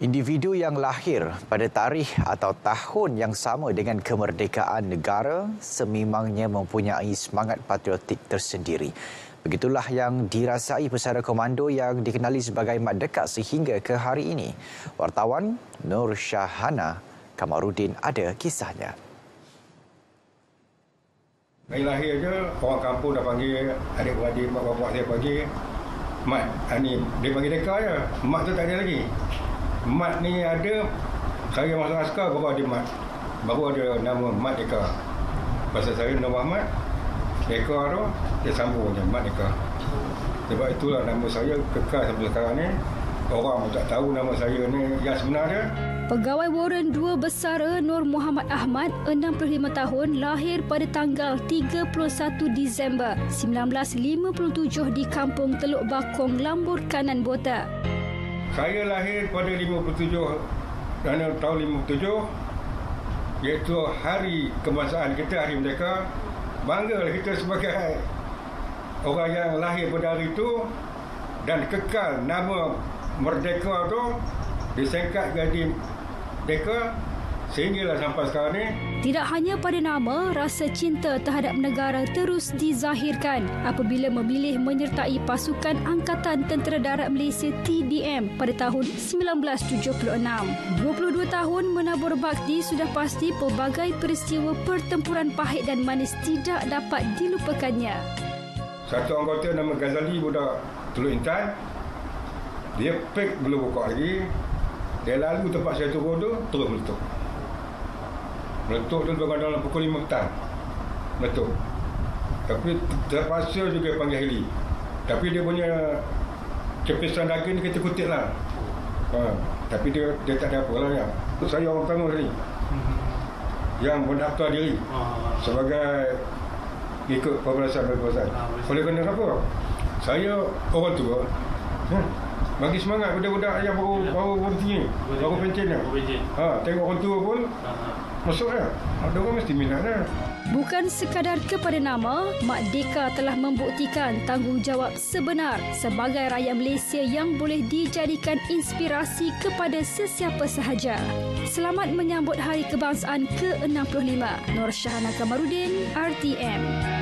Individu yang lahir pada tarikh atau tahun yang sama dengan kemerdekaan negara sememangnya mempunyai semangat patriotik tersendiri. Begitulah yang dirasai pesara komando yang dikenali sebagai Mat Dekat sehingga ke hari ini. Wartawan Nur Syahana Kamarudin ada kisahnya. Hari lahir je, orang kampung dah panggil, adik-beradik, mak bapak dia panggil Mat. Ni dia panggil Deka je. Mat tu tak ada lagi. Mat ni ada, saya masuk askar baru ada Mat. Baru ada nama Mat Deka. Pasal saya nama Mat, Deka tu, dia sambung je, Mat Deka. Sebab itulah nama saya kekal sampai sekarang ni. Orang pun tak tahu nama saya ni yang sebenar dia. Pegawai Warren 2 Besara Nur Muhammad Ahmad, 65 tahun, lahir pada tanggal 31 Disember 1957 di Kampung Teluk Bakong, Lambur Kanan, Bota. Saya lahir pada 57 tahun 57, iaitu hari kebangsaan kita, Hari Merdeka. Banggalah kita sebagai orang yang lahir pada hari itu dan kekal nama Merdeka tu disingkat jadi Deka sehinggalah sampai sekarang ni. Tidak hanya pada nama, rasa cinta terhadap negara terus dizahirkan apabila memilih menyertai pasukan Angkatan Tentera Darat Malaysia TDM pada tahun 1976. 22 tahun menabur bakti, sudah pasti pelbagai peristiwa pertempuran pahit dan manis tidak dapat dilupakannya. Satu anggota nama Ghazali, budak Teluk Intan, dia pek belum buka lagi. Dia lalu tempat saya turun tu, terus meletup. Meletup tu dalam pukul 5 petang. Meletup. Tapi terpaksa juga panggil heli. Tapi dia punya kepisan daging ni kita kutip lah. Tapi dia tak ada apa lah ya. Saya orang pertama sekali yang mendaftar diri sebagai ikut pembelajaran. Oleh kerana apa? Saya orang tua. Bagi semangat budak-budak yang baru berhenti ni, baru pencen ni. Tengok orang tua pun masuk dah. Ada orang mesti minat dah. Bukan sekadar kepada nama, Mat Deka telah membuktikan tanggungjawab sebenar sebagai rakyat Malaysia yang boleh dijadikan inspirasi kepada sesiapa sahaja. Selamat menyambut Hari Kebangsaan ke-65. Nur Syahana Kamarudin, RTM.